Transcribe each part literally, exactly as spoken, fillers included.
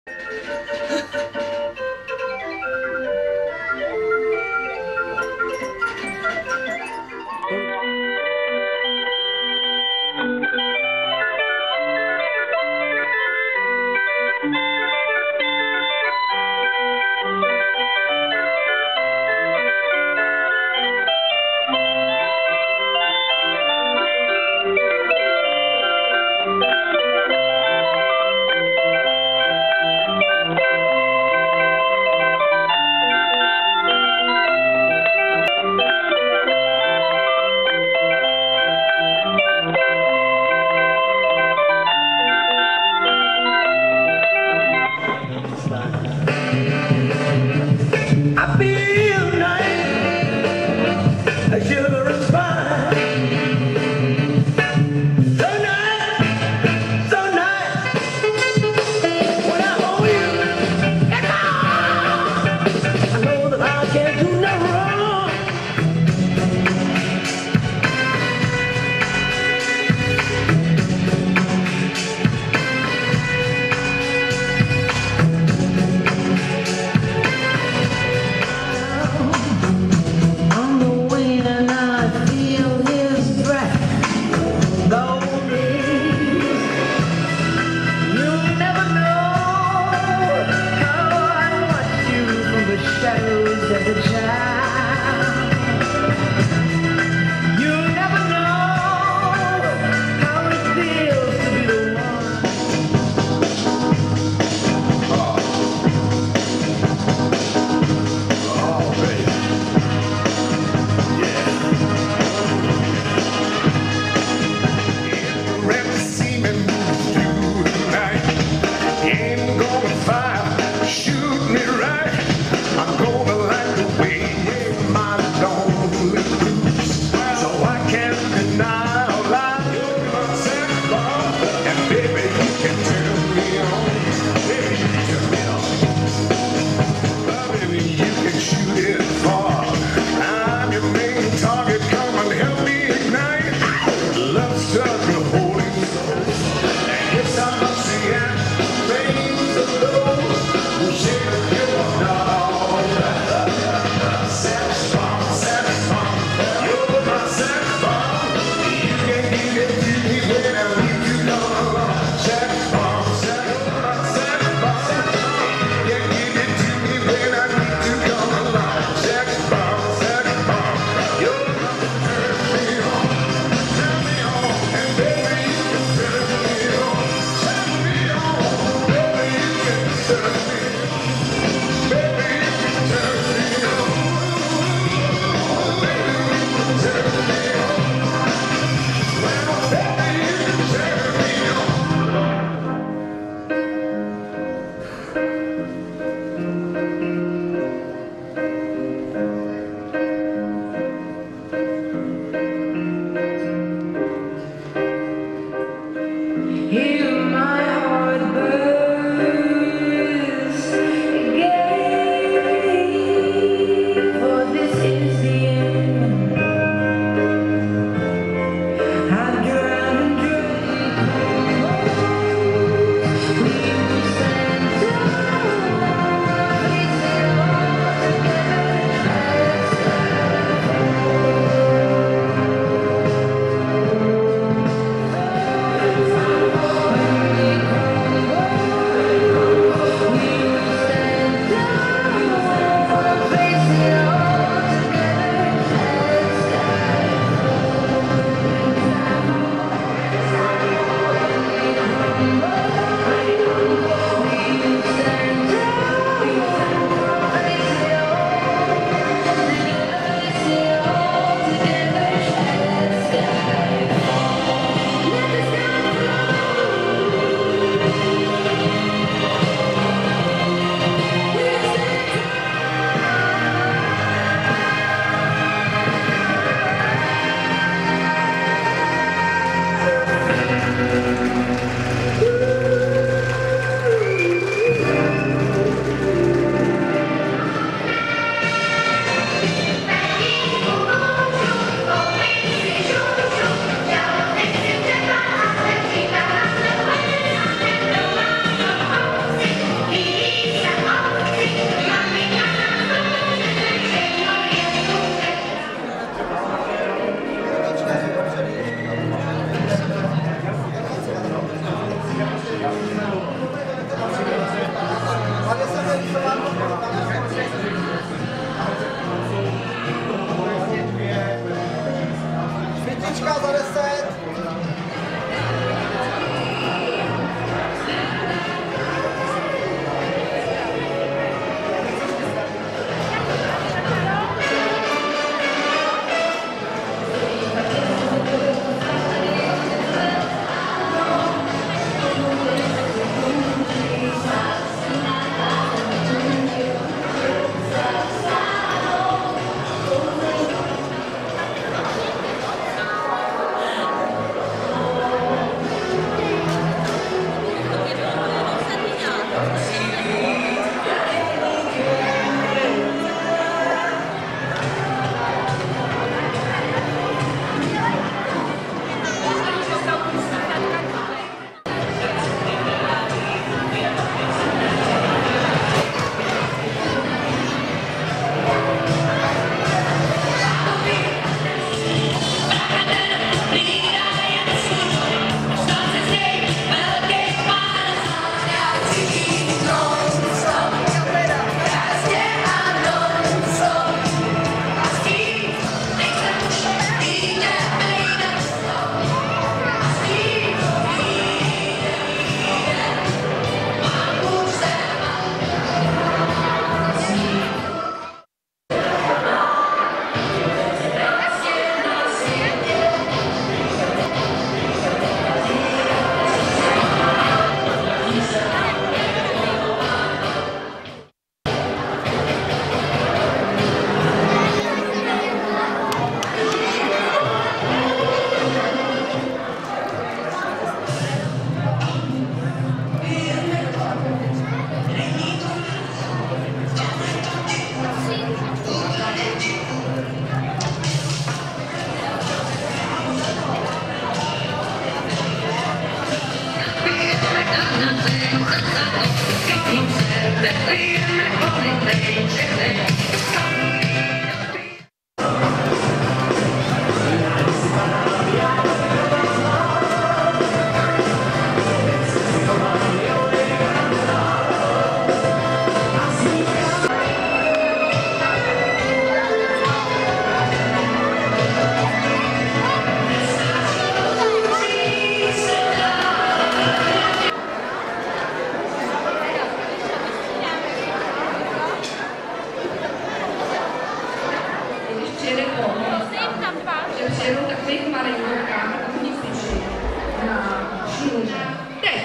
I feel nice, a sugar and spice. So nice, so nice. When I hold you, I know that I can't do no wrong. Shadows of a child. You never know how it feels to be the one. Oh, oh baby. Yeah. If the red semen moves through the night, ain't gonna fire, shoot me right. I'm gonna like the way my lonely blues, so I can't deny a lie. You're my sacrifice, and baby you can turn me on. Baby you can turn me on. But baby you can shoot it far. I'm your main target. Come and help me ignite. Love's such a holy soul. And yes I must see it. Flames of love will shake your dog. Hear my heart burst Přijedou takových malinkoukách a oni slyší na šíleně. Teď!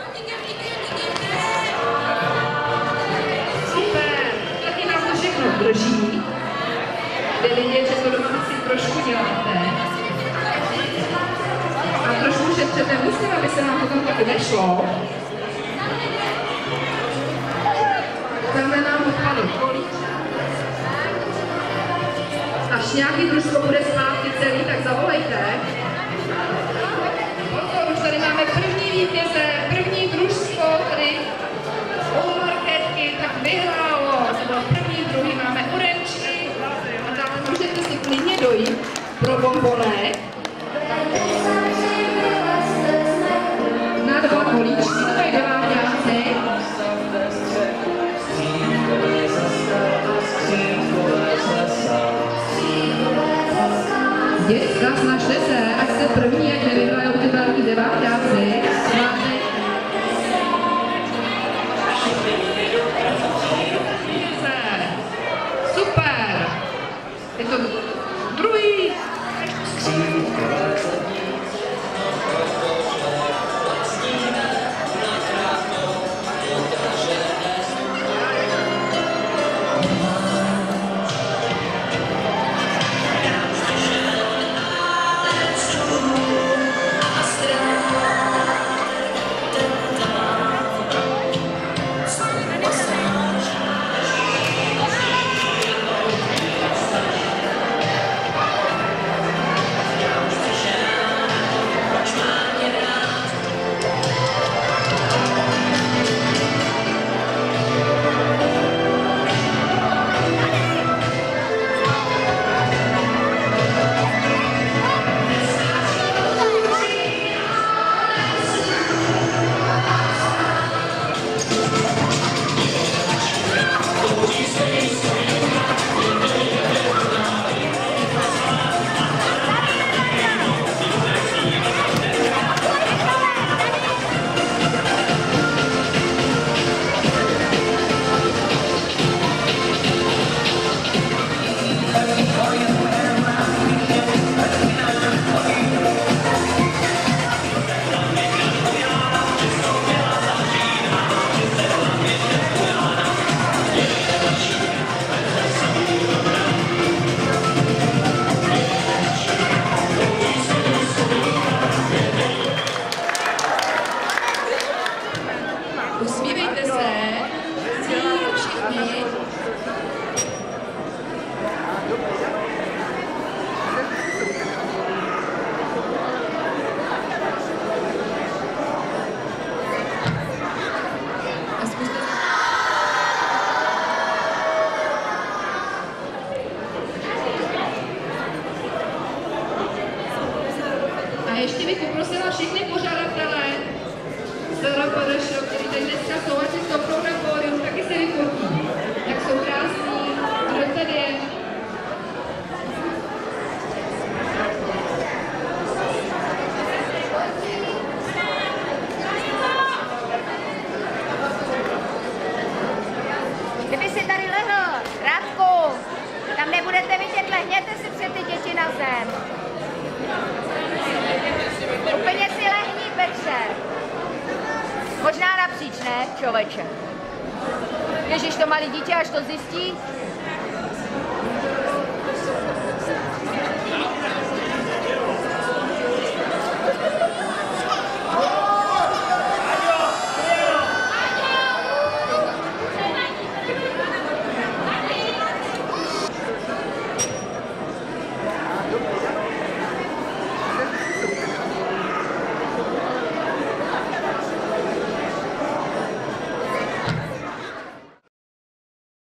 Super! Taky nás to všechno drží. Jde vidět, že to doma si trošku děláte. A trošku šetřete musím, aby se nám to tam taky nešlo. Tamhle nám odpadl kolíček. Až nějaký družstvo bude zpátky celý, tak zavolejte. Pozor, už tady máme první vítěze, první družstvo, tady u marketky, tak vyhrálo. To bylo první, druhý, máme oranžky. A dále můžete si klidně dojít pro bombonek. Na dva kolíčky, to je deváťáci. Děcka, snažte se, ať jste první, ať nevyhrajou ty velký deváťáci. Super! Je to druhý. Usmívejte se, všichni. A ještě bych poprosila všechny pořadatele z R P R Š, který tady dneska jsou, ať si stoupnou na pódium, taky se vyfotí. Jak jsou krásní, kdo tady je. Kdyby si tady lehl, Radku, tam nebudete vidět, lehněte si před ty děti na zem. Úplně si lehní, Petře. Možná napříč, ne, člověče? Ježíš, to malý dítě, až to zjistí,